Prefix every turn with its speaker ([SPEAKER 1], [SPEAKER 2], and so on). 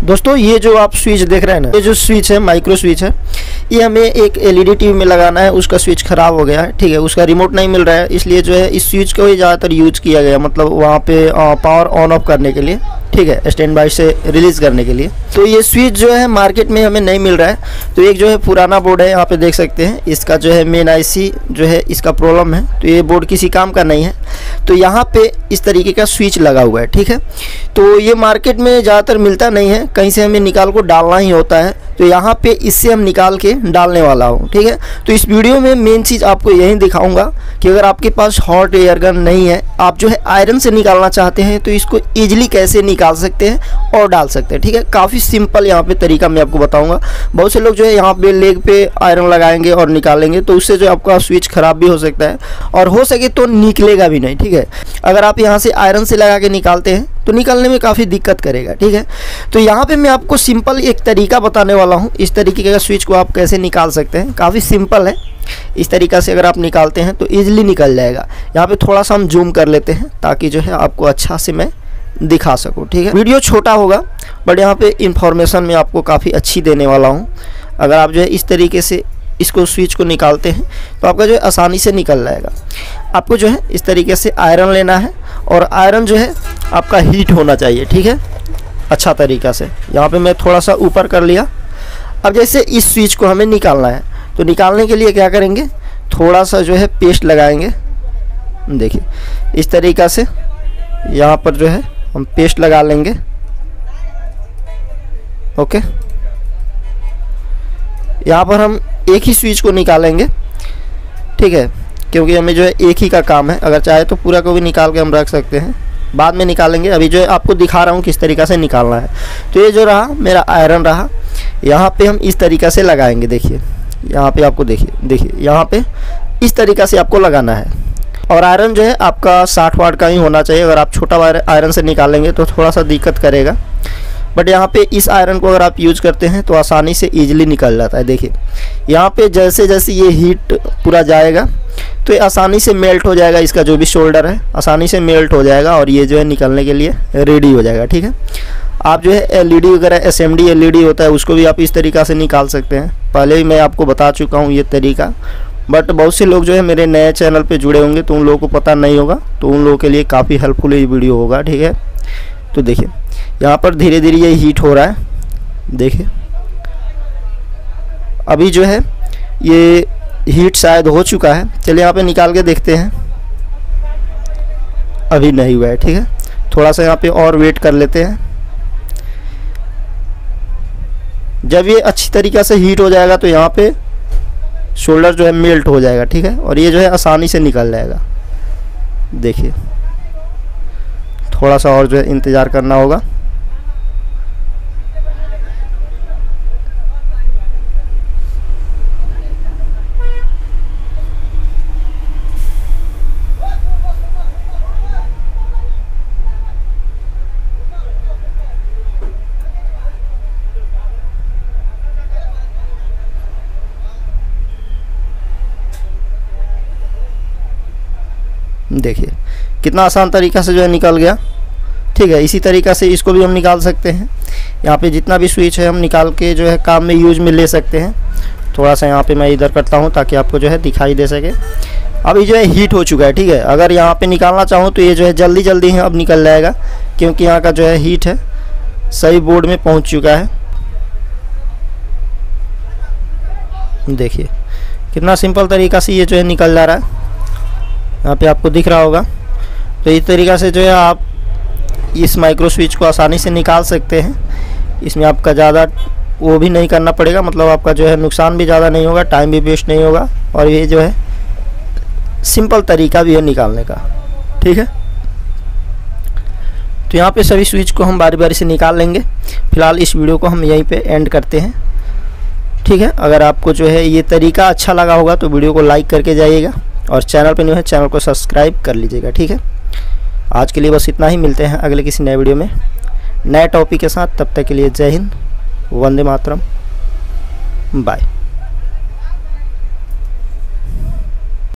[SPEAKER 1] दोस्तों ये जो आप स्विच देख रहे हैं ना, ये जो स्विच है माइक्रो स्विच है, ये हमें एक एलईडी टीवी में लगाना है। उसका स्विच खराब हो गया है, ठीक है, उसका रिमोट नहीं मिल रहा है, इसलिए जो है इस स्विच को ही ज़्यादातर यूज किया गया, मतलब वहाँ पे पावर ऑन ऑफ करने के लिए, ठीक है, स्टैंड बाय से रिलीज़ करने के लिए। तो ये स्विच जो है मार्केट में हमें नहीं मिल रहा है। तो एक जो है पुराना बोर्ड है, यहाँ पे देख सकते हैं, इसका जो है मेन आईसी जो है इसका प्रॉब्लम है, तो ये बोर्ड किसी काम का नहीं है। तो यहाँ पे इस तरीके का स्विच लगा हुआ है, ठीक है। तो ये मार्केट में ज़्यादातर मिलता नहीं है, कहीं से हमें निकाल को डालना ही होता है। तो यहाँ पे इससे हम निकाल के डालने वाला हूँ, ठीक है। तो इस वीडियो में मेन चीज़ आपको यही दिखाऊंगा कि अगर आपके पास हॉट एयर गन नहीं है, आप जो है आयरन से निकालना चाहते हैं, तो इसको ईजिली कैसे निकाल सकते हैं और डाल सकते हैं, ठीक है। काफ़ी सिंपल यहाँ पे तरीका मैं आपको बताऊँगा। बहुत से लोग जो है यहाँ पे लेग पे आयरन लगाएंगे और निकालेंगे, तो उससे जो आपका स्विच ख़राब भी हो सकता है और हो सके तो निकलेगा भी नहीं, ठीक है। अगर आप यहाँ से आयरन से लगा के निकालते हैं तो निकालने में काफ़ी दिक्कत करेगा, ठीक है। तो यहाँ पे मैं आपको सिंपल एक तरीका बताने वाला हूँ, इस तरीके का स्विच को आप कैसे निकाल सकते हैं। काफ़ी सिंपल है, इस तरीक़ा से अगर आप निकालते हैं तो ईजिली निकल जाएगा। यहाँ पे थोड़ा सा हम जूम कर लेते हैं ताकि जो है आपको अच्छा से मैं दिखा सकूँ, ठीक है। वीडियो छोटा होगा बट यहाँ पे इंफॉर्मेशन मैं आपको काफ़ी अच्छी देने वाला हूँ। अगर आप जो है इस तरीके से इसको स्विच को निकालते हैं तो आपका जो है आसानी से निकल जाएगा। आपको जो है इस तरीके से आयरन लेना है और आयरन जो है आपका हीट होना चाहिए, ठीक है, अच्छा तरीक़ा से। यहाँ पे मैं थोड़ा सा ऊपर कर लिया। अब जैसे इस स्विच को हमें निकालना है, तो निकालने के लिए क्या करेंगे, थोड़ा सा जो है पेस्ट लगाएंगे। देखिए इस तरीक़ा से यहाँ पर जो है हम पेस्ट लगा लेंगे, ओके। यहाँ पर हम एक ही स्विच को निकालेंगे, ठीक है, क्योंकि हमें जो है एक ही का काम है। अगर चाहे तो पूरा को भी निकाल के हम रख सकते हैं, बाद में निकालेंगे। अभी जो है आपको दिखा रहा हूँ किस तरीक़ा से निकालना है। तो ये जो रहा मेरा आयरन रहा, यहाँ पे हम इस तरीक़ा से लगाएंगे। देखिए यहाँ पे आपको देखिए यहाँ पे इस तरीक़ा से आपको लगाना है। और आयरन जो है आपका 60 वाट का ही होना चाहिए। अगर आप छोटा आयरन से निकालेंगे तो थोड़ा सा दिक्कत करेगा, बट यहाँ पे इस आयरन को अगर आप यूज़ करते हैं तो आसानी से ईजिली निकल जाता है। देखिए यहाँ पे जैसे जैसे ये हीट पूरा जाएगा तो ये आसानी से मेल्ट हो जाएगा, इसका जो भी शोल्डर है आसानी से मेल्ट हो जाएगा और ये जो है निकलने के लिए रेडी हो जाएगा, ठीक है। आप जो है एलईडी वगैरह एसएमडी एलईडी होता है उसको भी आप इस तरीक़ा से निकाल सकते हैं। पहले ही मैं आपको बता चुका हूँ ये तरीका, बट बहुत से लोग जो है मेरे नए चैनल पे जुड़े होंगे तो उन लोगों को पता नहीं होगा, तो उन लोगों के लिए काफ़ी हेल्पफुल ये वीडियो होगा, ठीक है। तो देखिए यहाँ पर धीरे धीरे ये हीट हो रहा है। देखिए अभी जो है ये हीट शायद हो चुका है। चलिए यहाँ पे निकाल के देखते हैं। अभी नहीं हुआ है, ठीक है। थोड़ा सा यहाँ पे और वेट कर लेते हैं। जब ये अच्छी तरीक़ा से हीट हो जाएगा तो यहाँ पे शोल्डर जो है मेल्ट हो जाएगा, ठीक है, और ये जो है आसानी से निकल जाएगा। देखिए थोड़ा सा और जो है इंतज़ार करना होगा। देखिए कितना आसान तरीक़ा से जो है निकल गया, ठीक है। इसी तरीक़ा से इसको भी हम निकाल सकते हैं। यहाँ पे जितना भी स्विच है हम निकाल के जो है काम में यूज में ले सकते हैं। थोड़ा सा यहाँ पे मैं इधर करता हूँ ताकि आपको जो है दिखाई दे सके। अभी जो है हीट हो चुका है, ठीक है। अगर यहाँ पे निकालना चाहूँ तो ये जो है जल्दी जल्दी है अब निकल जाएगा, क्योंकि यहाँ का जो है हीट है सही बोर्ड में पहुँच चुका है। देखिए कितना सिंपल तरीक़ा से ये जो है निकल जा रहा है, यहाँ पे आपको दिख रहा होगा। तो इस तरीक़ा से जो है आप इस माइक्रो स्विच को आसानी से निकाल सकते हैं। इसमें आपका ज़्यादा वो भी नहीं करना पड़ेगा, मतलब आपका जो है नुकसान भी ज़्यादा नहीं होगा, टाइम भी वेस्ट नहीं होगा, और ये जो है सिंपल तरीका भी है निकालने का, ठीक है। तो यहाँ पे सभी स्विच को हम बारी बारी से निकाल लेंगे। फिलहाल इस वीडियो को हम यहीं पे एंड करते हैं, ठीक है। अगर आपको जो है ये तरीका अच्छा लगा होगा तो वीडियो को लाइक करके जाइएगा, और चैनल पर न्यू है चैनल को सब्सक्राइब कर लीजिएगा, ठीक है। आज के लिए बस इतना ही। मिलते हैं अगले किसी नए वीडियो में नए टॉपिक के साथ। तब तक के लिए जय हिंद, वंदे मातरम, बाय।